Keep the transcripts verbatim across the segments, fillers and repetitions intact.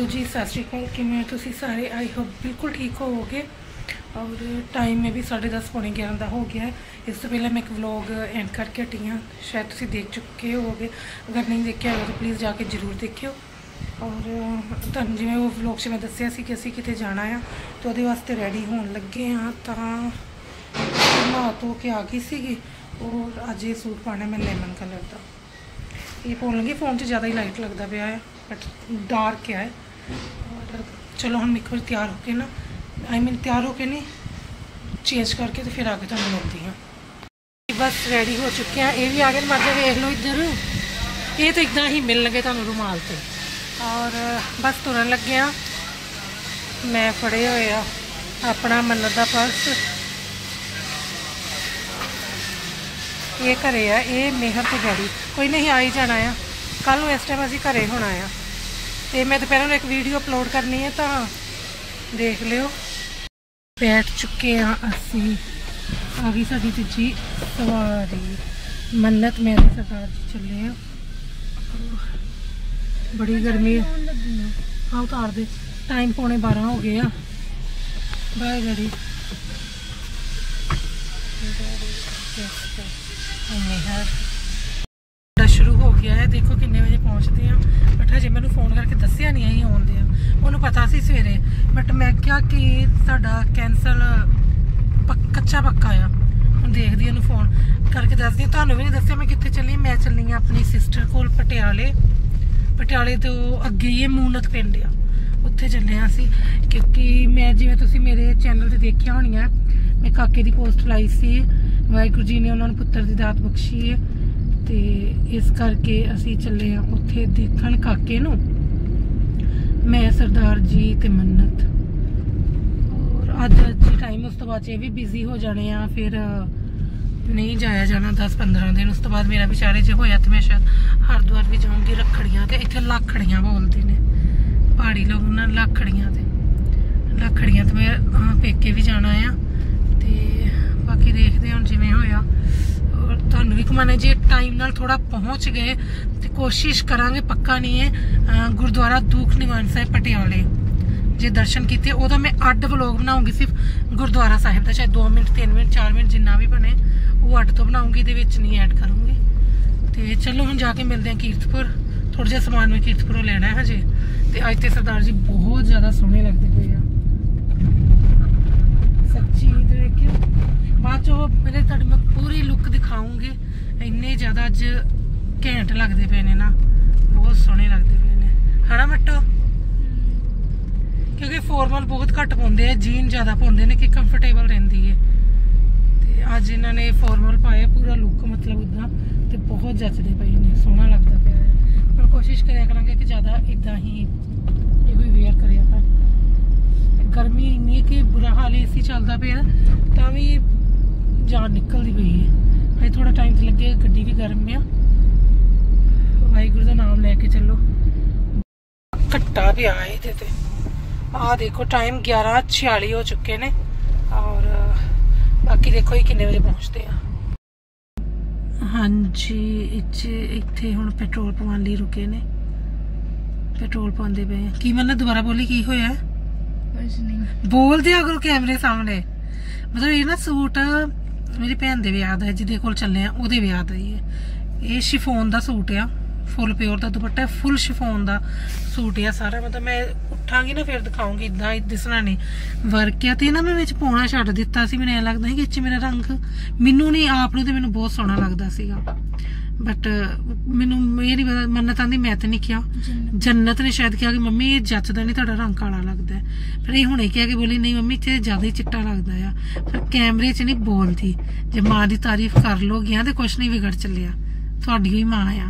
जी सत श्री अकाल किमें तुसी सारे आई होप बिल्कुल ठीक होवोगे। और टाइम में भी साढ़े दस पौने ग्यारह का हो गया है। इस तो पहले मैं एक व्लॉग एंड करके हटी हाँ, शायद तुसी देख चुके होगे। अगर नहीं देखा होगा तो प्लीज़ जाके जरूर देखियो। और तुहानूं जिवें वो व्लॉग से मैं दस्सिया सी कि असीं किते जाना है तो उहदे वास्ते रेडी होण लगे हाँ। तां नहा धो के आ गई सी और अज ये सूट पाना मैं लेमन कलर का ये पाउण लगी। फोन से ज़्यादा ही लाइट लगता पाया है बट डार्क है। और चलो हम एक बार तैयार होके ना आई मीन तैयार होके नहीं चेंज करके तो फिर आगे तुहानूं मिलती हाँ। बस रेडी हो चुके हैं। ये भी आ गए मर्द वेख लो इधर ये तो इदा ही मिल लगे तुहानूं रुमाल से। और बस तुरन लगे हाँ। मैं फड़े हुए आ अपना मन्नत का पर्स। ये घरे आ ये मेहर तो डैडी कोई नहीं आ ही जाना आ। कल इस टाइम असीं घरे होना आ तो मैं दोपहर एक वीडियो अपलोड करनी है तो देख लियो। बैठ चुके हैं असी आ गई साडी तीजी सवारी मन्नत मेरे सरदार जी चले हैं। बड़ी गर्मी हाँ उतार दे टाइम पौने बारह हो गए आ। बाय डैडी मेहर शुरू हो गया है। देखो किन्ने बजे पहुँचते हैं बट हजे मैंने फोन करके दसिया नहीं आई आउंदे आ। उन्होंने पता सी सवेरे बट मैं क्या कि साडा कैंसल पक कच्चा पक्का आ। हम देखदी हूँ फोन करके दस दी। तुहानूं भी नहीं दसिया मैं कित्थे चली। मैं चलनी हाँ अपनी सिस्टर कोल पटियाले। पटियाले तो अगे ही मूनत पिंड आ उत्थे चले हाँ असीं क्योंकि मैं जिवें तुसीं मेरे चैनल ते देखिया होणियां मैं काके दी पोस्ट लाई सी। वाहिगुरू जी ने उन्होंने पुत्र की दात बख्शी है तो इस करके असी चले हाँ उत्थे देखण काके नूं मैं सरदार जी ते मन्नत। और अज अज टाइम उस तो बाद ये भी बिजी हो जाने आ फिर नहीं जाया जाना दस पंद्रह दिन। उस तो बाद मेरा विचारे जो होया तो मैं शायद हरिद्वार भी जाऊँगी। रखड़ियाँ तो इत्थे लाखड़ियाँ बोलते हैं पहाड़ी लोग ना लाखड़ियाँ तो लाखड़ियाँ तो मैं पेके भी जाना आ तो बाकी देखते हैं जिमें होया। और तुहानूं भी घुमाने जे टाइम नाल थोड़ा पहुँच गए तो कोशिश करांगे पक्का नहीं है गुरुद्वारा दुख निवारण साहिब पटियाले जे दर्शन किए उहदा मैं अड्ड व्लॉग बनाऊँगी सिर्फ गुरुद्वारा साहिब का चाहे दो मिनट तीन मिनट चार मिनट जिन्ना भी बने वो अड्ड तो बनाऊँगी ये नहीं ऐड करूँगी। तो चलो हम जाके मिलते हैं कीरतपुर। थोड़ा जिहा समान मैं कीरतपुरों लेना है हजे तो अज तो सरदार जी बहुत ज़्यादा सोहने लगते पे आ सच्ची। देखियो बाद चो मेरे तुहाडे मैं पूरी लुक दिखाऊँगी। इन्ने ज़्यादा अज घैंट लगते पे ने ना बहुत सोहने लगते पे ने है ना मट्टो क्योंकि फॉर्मल बहुत घट पाउंदे हैं जीन ज़्यादा पाउंदे ने कि कंफर्टेबल रहिंदी है। तो अज इन्होंने फॉर्मल पाया पूरा लुक मतलब उदा तो बहुत जचते पे ने सोहना लगता पाया है। पर कोशिश करिया करांगे कि ज़्यादा इदा ही ये वेयर करिया कर। गर्मी इन्नी कि बुरा हाल ए सी चलता पे तो भी जान निकलती पई है। अजे थोड़ा टाइम तो लगे गड्डी भी गर्म आ। वाहिगुरू का नाम लैके चलो घट्टा भी आए थे। आ देखो टाइम ग्यारह छियाली हो चुके ने। और बाकी देखो ये किन्ने बजे पहुँचते हैं। हाँ जी इत्थे हुण पेट्रोल पवाउण लई रुके ने पेट्रोल पाउंदे पे की मैंने दोबारा बोली की होया बोल दिया करो कैमरे सामने। मतलब ये ना सूट मेरी भैन दे विआह दा जिहदे कोल चले आ ओहदे विआह दा ही है। ये शिफोन दा सूट आ फुल प्योर दा दुपट्टा फुल शिफोन दा सूट आ सारा। मतलब मैं उठांगी ना फिर दिखाऊंगी इदा दिसना नहीं वर्क आ तो ना मैं विच पाउणा छड्ड दित्ता सी। मैनूं लगदा ਸੀ कि मेरा रंग मैनूं नहीं आप नूं ते मैनूं बहुत सोहना लगदा सीगा बट मैनूं ये नहीं पता मन्नत आंदी मैं तो नहीं किया जन्नत ने शायद कहा कि मम्मी ये जचदा नहीं तुहाडा रंग काला लगदा है। फिर ये हुणे कहा कि बोली नहीं मम्मी इत्थे ज़्यादा ही चिट्टा लगदा आ। फिर कैमरे च नहीं बोलदी जे माँ की तारीफ कर लोगियां तो कुछ नहीं बिगड़ चलिया तुहाडी ही माँ आ।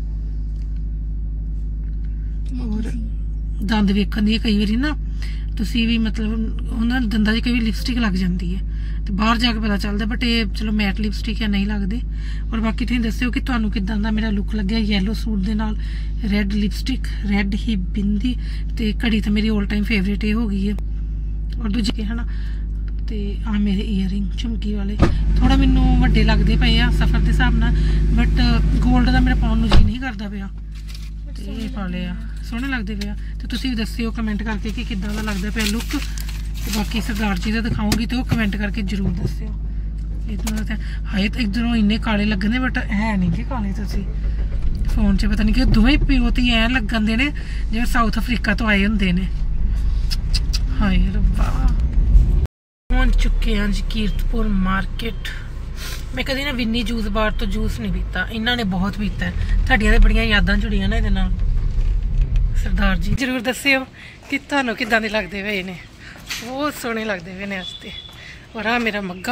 और दंद वेखण दी कई बारी ना तुसी भी मतलब उन्होंने दंदा च कई बार लिपस्टिक लग जाती है तो बाहर जाके पता चलता बट ये चलो मैट लिपस्टिक या नहीं लगती। और बाकी तुसीं दस्सिओ कि तुहानूं किदां दा मेरा लुक लग्गिया येलो सूट दे नाल रैड लिपस्टिक रैड ही बिंदी ते घड़ी तो मेरी ऑल टाइम फेवरेट ये हो गई है। और दूजे है ना तो आ मेरे ईयरिंग झुमकी वाले थोड़ा मैनूं वड्डे लगते पे आ सफर के हिसाब नाल बट गोल्ड का मेरा पाउण नूं जी नहीं करता पिया। ये पा लिया सोहने लगते पे तो तुसीं भी दस्सिओ कमेंट करके कि किद्दां दा लगदा पिया लुक। ते बाकी सरदार जी दा दिखाऊंगी तो कमेंट करके जरूर दस्सिओ। इधर हाए तो इधरों इन्ने काले लगने बट है नहीं कि काले तुसीं फोन च पता नहीं कि दोवें प्योती ऐ लगन दे ने जिवें साउथ अफ्रीका तो आए हुंदे ने। हाय रब्बा पहुंच चुके हैं जी कीरतपुर मार्केट। मैं कभी ना विन्नी जूस बार तो जूस नहीं पीता, इन्होंने बहुत पीता है। तुहाडियां ते बड़ियां यादां जुड़ियां ना इहदे नाल। सरदार जी जरूर दस्सिओ कि तुहानूं किदां दे लगदे पे ने। बहुत सोहने लगदे पे ने अज ते। और आ मेरा मग्गा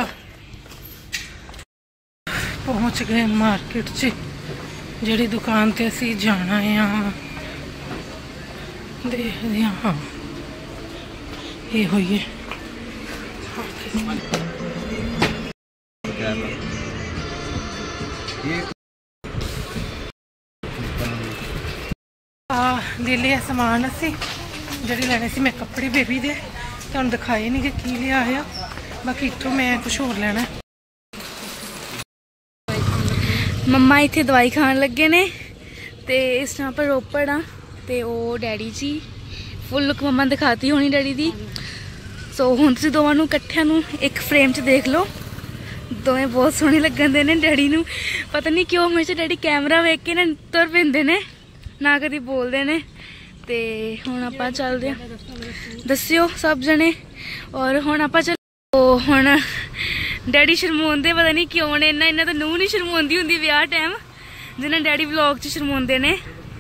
पहुंच गए मार्केट च जिहड़ी दुकान ते असीं जाना है। देखदे हां ये होई है ले लिया समान असी जड़ी लैने सी। मैं कपड़े बेबी दे तुहानूं दिखाए नहीं कि की लिया है। बाकी इत्थों मैं कुछ होर लैना। मम्मा इत्थे दवाई खान लगे ने ते इस टाइम पर रोपड़ आ ते ओ daddy ji full look mumma दिखाती होनी डैडी दी। सो हुण तुसीं दोवां नूं इकट्ठियां नूं एक फ्रेम च देख लो। दोवें बहुत सोहने लगन दे ने। डैडी नूं पता नहीं क्यों हमेशा डैडी कैमरा वेख के ना तुर पैंदे ने ना कदी बोलदे ने। ते हुण आपां चलदे आ दस्सिओ सब जने। और हुण आपां चल हुण डैडी शर्माउंदे पता नहीं क्यों ने। इन्ना इन्ना तो नूंह नहीं शर्माउंदी हुंदी ब्याह टाइम जिन्ना डैडी व्लॉग च शर्माउंदे ने।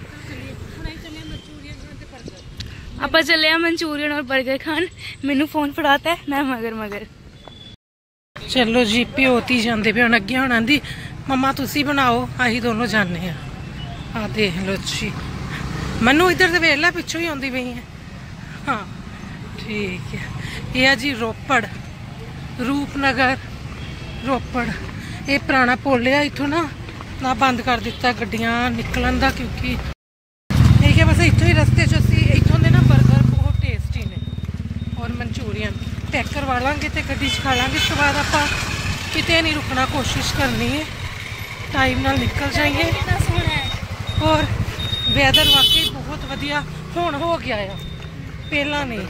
आपां चले आ मंचूरियन और बर्गर खान। मैनू फोन फड़ाता है मैं मगर मगर। चलो जी प्योती जाते पे हुण अगे। हुण आंदी मम्मा तुसी बनाओ असीं दोनों जाने आ। आ देख लो जी मनु इधर से वेख ला पिछों ही आउंदी पई है। हाँ ठीक है ये जी रोपड़ रूपनगर रोपड़। ये पुराना पुल है इत्थों ना ना बंद कर दिता गड्डियां निकलन का क्योंकि ठीक है बस इत्थों ही रस्ते च असीं इत्थों दे ना बर्गर बहुत टेस्टी ने और मंचूरियन पैक करवा लांगे तो गड्डी च खा लांगे। इस तो बाद आपां किते नहीं रुकना कोशिश करनी है टाइम नाल निकल जाइए। और वैदर वाकई बहुत वधिया हुण हो गया है पहला नहीं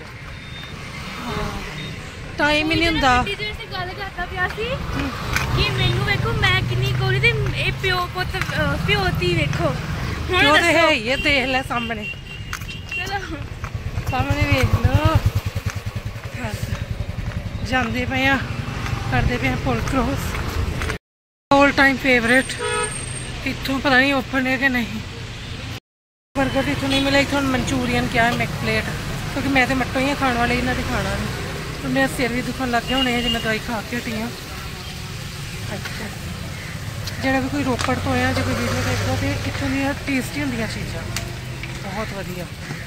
टाइम ही नहीं हुंदा। गल करता पिया सी कि मैनू वेखो मैं किन्नी गोरी ते ए प्यो पुत प्योती वेखो प्यो ते है ये देख ले सामने। चलो सामने वेख लो बस जांदे पे आ करदे पे पुल क्रॉस। ऑल टाइम फेवरेट इत्थों पता नहीं ओपन है कि नहीं। बर्गर इत्थों नहीं मिला। इत्थों मंचूरियन क्या है मैक प्लेट क्योंकि मैं तो मट्टो ही खाने वाले इन्होंने खाना नहीं। तो मेरा सिर भी दुखन लग गया होने जो मैं दवाई खा के हटी हाँ। अच्छा जो भी कोई रोपड़ तो है जो कोई वीडियो देखता तो इतों दी टेस्टी होंगे चीज़ा बहुत वधिया।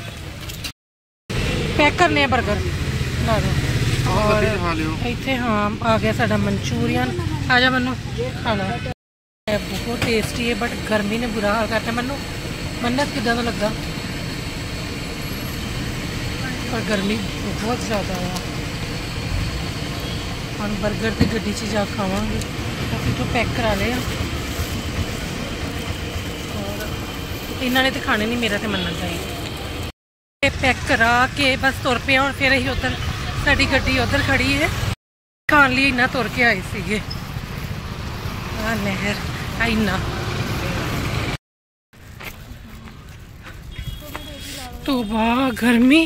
पैक करने बर्गर ला दो और इतने हाँ आ गया साडा मंचूरियन। आ जा मनु खाना बहुत टेस्टी है बट गर्मी ने बुरा हाल करता। मनु मन्नत किदा तो लगा पर गर्मी बहुत ज़्यादा है। हम बर्गर तो गड्डी च जा खावांगे काफ़ी तो पैक करा लिया और इन्होंने तो खाने नहीं मेरा तो मनना चाहिए। पैक करा के बस तुर पे और फिर अं उधर साड़ी गड्डी उधर खड़ी है खाने लिए इन्ना तुर के आए थे। आ नहर इन्ना तो वाह गर्मी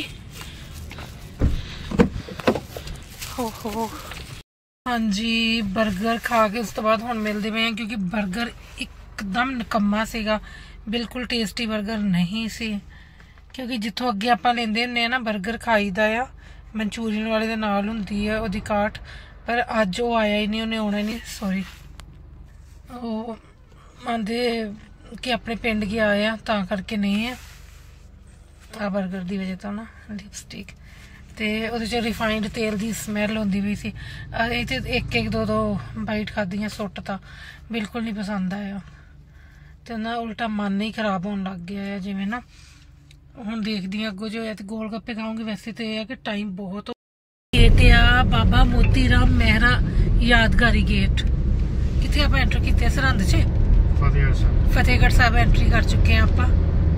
हो हो। हाँ जी बर्गर खा के उस तो बाद हुण मिलते पे हैं क्योंकि बर्गर एकदम निकम्मा सीगा बिल्कुल टेस्टी बर्गर नहीं सी। क्योंकि जिथों अगे आप लेंदे हुंदे ना बर्गर खाईदा आ मंचूरियन वाले दे नाल हुंदी है ओहदी काट पर अज वो आया ही नहीं उन्हें आना नहीं सॉरी वो आंदे कि अपने पिंड गया आया तां करके नहीं है आ बर्गर की वजह तो ना लिपस्टिक तो वो रिफाइंड तेल की स्मैल होंदी भी सी। ये एक एक दो दो बाइट खादियां सुट ता बिल्कुल नहीं पसंद आया तो ना उल्टा मन ही खराब होने लग गया है जिमें ना हुण देखदी अगों जो है तो गोल गप्पे खाऊंगी। वैसे तो यह है कि टाइम बहुत गेट आ बाबा मोती राम मेहरा यादगारी गेट कितने आप एंटर किए सरहंद च फतेहगढ़ साहब एंट्री कर चुके हैं आप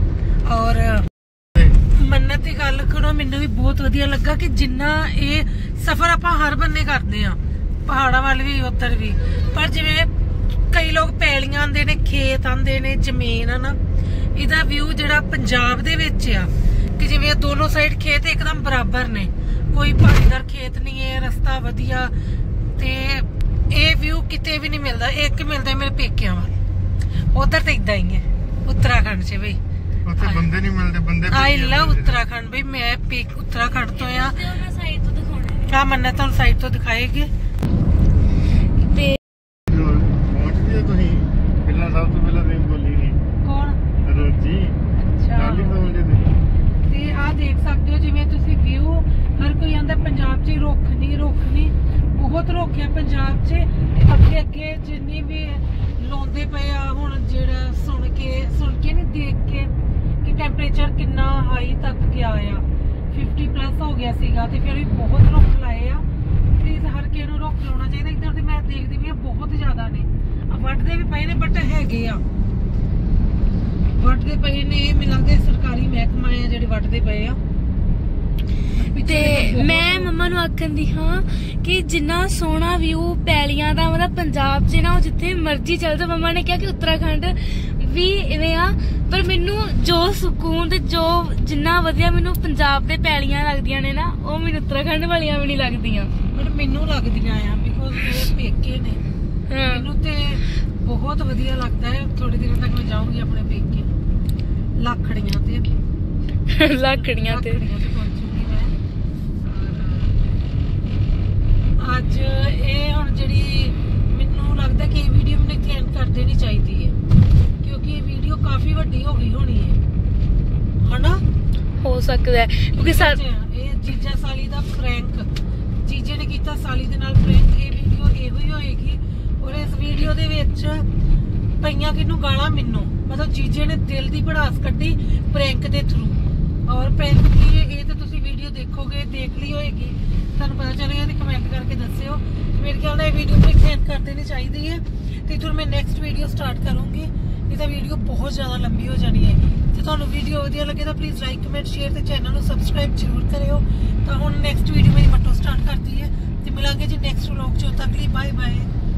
ਔਰ ਮੰਨਤ ਦੀ ਗੱਲ ਕਰੋ, ਮੈਨੂੰ ਵੀ ਬਹੁਤ ਵਧੀਆ ਲੱਗਾ ਕਿ ਜਿੰਨਾ ਇਹ ਸਫ਼ਰ ਆਪਾਂ ਹਰ ਬੰਨੇ ਕਰਦੇ ਆ, ਪਹਾੜਾਂ ਵੱਲ ਵੀ ਉੱਧਰ ਵੀ, ਪਰ ਜਿਵੇਂ ਕਈ ਲੋਕ ਪੈਲੀਆਂ ਆਂਦੇ ਨੇ, ਖੇਤ ਆਂਦੇ ਨੇ, ਜ਼ਮੀਨ ਆ ਨਾ, ਇਹਦਾ ਵਿਊ ਜਿਹੜਾ ਪੰਜਾਬ ਦੇ ਵਿੱਚ ਆ ਕਿ ਜਿਵੇਂ ਦੋਨੋਂ ਸਾਈਡ ਖੇਤ ਇੱਕਦਮ ਬਰਾਬਰ ਨੇ, ਕੋਈ ਭਾਰੀਦਾਰ ਖੇਤ ਨਹੀਂ ਹੈ, ਰਸਤਾ ਵਧੀਆ, ਤੇ ਇਹ ਵਿਊ ਕਿਤੇ ਵੀ ਨਹੀਂ ਮਿਲਦਾ। ਇੱਕ ਮਿਲਦਾ ਮੇਰੇ ਪੇਕਿਆਂ ਵੱਲ, ਉਧਰ ਤੇ ਇਦਾਂ ਹੀ ਹੈ ਉੱਤਰਾਖੰਡ 'ਚ ਬਈ, ਉੱਥੇ ਬੰਦੇ ਨਹੀਂ ਮਿਲਦੇ, ਬੰਦੇ ਆਈ ਲਵ ਉੱਤਰਾਖੰਡ ਬਈ। ਮੈਂ ਪੇਕ ਉੱਤਰਾਖੰਡ ਤੋਂ ਆ, ਆ ਮੰਨਤ ਤੁਹਾਨੂੰ ਸਾਈਡ ਤੋਂ ਦਿਖਾਏਗੀ। ਤੇ ਪਹੁੰਚਦੀ ਤੁਸੀਂ ਪਹਿਲਾਂ, ਸਭ ਤੋਂ ਪਹਿਲਾਂ ਤੇ ਬੋਲੀ ਨਹੀਂ ਕੌਣ? ਰੋਜੀ। ਅੱਛਾ, ਤੇ ਆ ਦੇਖ ਸਕਦੇ ਹੋ ਜਿਵੇਂ ਤੁਸੀਂ ਵਿਊ, ਹਰ ਕੋਈ ਆਂਦਾ ਪੰਜਾਬ 'ਚ ਰੁੱਖ ਨਹੀਂ, ਰੁੱਖ ਨਹੀਂ, ਬਹੁਤ ਰੁੱਖ ਆ ਪੰਜਾਬ 'ਚ। ਤੇ ਅੱਗੇ ਅੱਗੇ ਜਿੰਨੀ ਵੀ ਲਾਉਂਦੇ ਪਏ ਆ, ਹੁਣ ਜਿਹੜਾ ਸੁਣ ਕੇ ਸੁਣ ਕੇ ਨਹੀਂ ਦੇਖ ਕੇ ਕਿ ਟੈਂਪਰੇਚਰ ਕਿੰਨਾ ਹਾਈ ਤੱਕ ਗਿਆ ਆ, ਫਿਫਟੀ ਪਲੱਸ ਹੋ ਗਿਆ ਸੀਗਾ, ਤੇ ਫਿਰ ਵੀ ਬਹੁਤ ਰੁੱਖ ਲਾਏ ਆ। ਪਲੀਜ਼ ਹਰ ਕਿਸੇ ਨੂੰ ਰੁੱਖ ਲਾਉਣਾ ਚਾਹੀਦਾ। ਇੱਧਰ ਤੇ ਮੈਂ ਦੇਖਦੀ ਵੀ ਬਹੁਤ ਜ਼ਿਆਦਾ ਨੇ, ਆ ਵੱਢਦੇ ਵੀ ਪਏ ਨੇ, ਬਟ ਹੈਗੇ ਆ, ਵੱਢਦੇ ਪਏ ਨੇ। ਮਿਲਾਂਗੇ ਸਰਕਾਰੀ ਮਹਿਕਮਾ ਆ ਜਿਹੜੇ ਵੱਢਦੇ ਪਏ ਆ। ਤੇ ਮੈਂ ਮੰਮਾ ਨੂੰ ਆਖਣ ਦੀ ਹਾਂ ਕਿ ਜਿੰਨਾ ਸੋਹਣਾ ਵਿਊ ਪੈਲੀਆਂ ਦਾ ਮਤਲਬ ਪੰਜਾਬ 'ਚ ਨਾ, ਉਹ ਜਿੱਥੇ ਮਰਜ਼ੀ ਚੱਲ ਜਾਓ। ਮੰਮਾ ਨੇ ਕਿਹਾ ਕਿ ਉੱਤਰਾਖੰਡ ਵੀ ਇਵੇਂ ਆ, ਪਰ ਮੈਨੂੰ ਜੋ ਸਕੂਨ ਤੇ ਜੋ ਜਿੰਨਾ ਵਧੀਆ ਮੈਨੂੰ ਪੰਜਾਬ ਦੇ ਪੈਲੀਆਂ ਲੱਗਦੀਆਂ ਨੇ ਨਾ, ਉਹ ਮੈਨੂੰ ਉੱਤਰਾਖੰਡ ਵਾਲੀਆਂ ਵੀ ਨਹੀਂ ਲੱਗਦੀਆਂ। ਪਰ ਮੈਨੂੰ ਲੱਗਦੀਆਂ ਆ, ਬਿਕੋਜ਼ ਮੇਰੇ ਪੇਕੇ ਨੇ, ਮੈਨੂੰ ਤੇ ਬਹੁਤ ਵਧੀਆ ਲੱਗਦਾ ਹੈ। ਥੋੜੇ ਦਿਨਾਂ ਤੱਕ ਮੈਂ ਜਾਊਂਗੀ ਆਪਣੇ ਪੇਕੇ, ਲੱਖੜੀਆਂ ਤੇ ਲੱਖੜੀਆਂ ਤੇ ਪਹੁੰਚੂਗੀ ਮੈਂ। ਅੱਜ ਇਹ ਹੁਣ ਜਿਹੜੀ ਮੈਨੂੰ ਲੱਗਦਾ ਕਿ ਇਹ ਵੀਡੀਓ ਮੈਨੂੰ ਇੱਥੇ ਐਂਡ ਕਰ ਦੇਣੀ ਚਾਹੀਦੀ ਹੈ, ਕਿਉਂਕਿ ਇਹ ਵੀਡੀਓ ਕਾਫੀ ਵੱਡੀ ਹੋ ਗਈ ਹੋਣੀ ਹੈ, ਹਨਾ? ਹੋ ਸਕਦਾ ਹੈ ਕਿਉਂਕਿ ਇਹ ਜੀਜਾ ਸਾਲੀ ਦਾ ਪ੍ਰੈਂਕ, ਜੀਜੇ ਨੇ ਕੀਤਾ ਸਾਲੀ ਦੇ ਨਾਲ ਪ੍ਰੈਂਕ। ਇਹ ਵੀਡੀਓ ਇਹੋ ਹੀ ਹੋਏਗੀ, ਔਰ ਇਸ ਵੀਡੀਓ ਦੇ ਵਿੱਚ ਪਈਆਂ ਕਿਹਨੂੰ ਗਾਲਾਂ? ਮੈਨੂੰ, ਮਤਲਬ ਜੀਜੇ ਨੇ ਦਿਲ ਦੀ ਭੜਾਸ ਕੱਢੀ ਪ੍ਰੈਂਕ ਦੇ ਥਰੂ। ਔਰ ਪ੍ਰੈਂਕ ਕੀ ਇਹ ਤਾਂ ਤੁਸੀਂ ਵੀਡੀਓ ਦੇਖੋਗੇ, ਦੇਖ ਲਈ ਹੋਏਗੀ, ਤੁਹਾਨੂੰ ਪਤਾ ਚੱਲੇਗਾ। ਤੇ ਕਮੈਂਟ ਕਰਕੇ ਦੱਸਿਓ। ਮੇਰੇ ਖਿਆਲ ਨਾਲ ਇਹ ਵੀਡੀਓ ਨੂੰ ਐਂਡ ਕਰ ਦੇਣੀ ਚਾਹੀਦੀ ਹੈ, ਤੇ ਫਿਰ ਮੈਂ ਨੈਕਸਟ ਵੀਡੀਓ ਸਟਾਰਟ ਕਰੂੰਗੀ। ਇਹ ਤਾਂ ਵੀਡੀਓ ਬਹੁਤ ਜ਼ਿਆਦਾ ਲੰਬੀ ਹੋ ਜਾਣੀ ਹੈ। ਤੇ ਤੁਹਾਨੂੰ ਵੀਡੀਓ ਵਧੀਆ ਲੱਗੇ ਤਾਂ ਪਲੀਜ਼ ਲਾਈਕ, ਕਮੈਂਟ, ਸ਼ੇਅਰ ਤੇ ਚੈਨਲ ਨੂੰ ਸਬਸਕ੍ਰਾਈਬ ਜ਼ਰੂਰ ਕਰਿਓ। ਤਾਂ ਹੁਣ ਨੈਕਸਟ ਵੀਡੀਓ ਮੇਰੀ ਮੱਟੋ ਸਟਾਰਟ ਕਰਦੀ ਹੈ, ਤੇ ਮਿਲਾਂਗੇ ਜੀ ਨੈਕਸਟ ਵਲੌਗ 'ਚ। ਤੱਕ ਲਈ ਬਾਏ ਬਾਏ।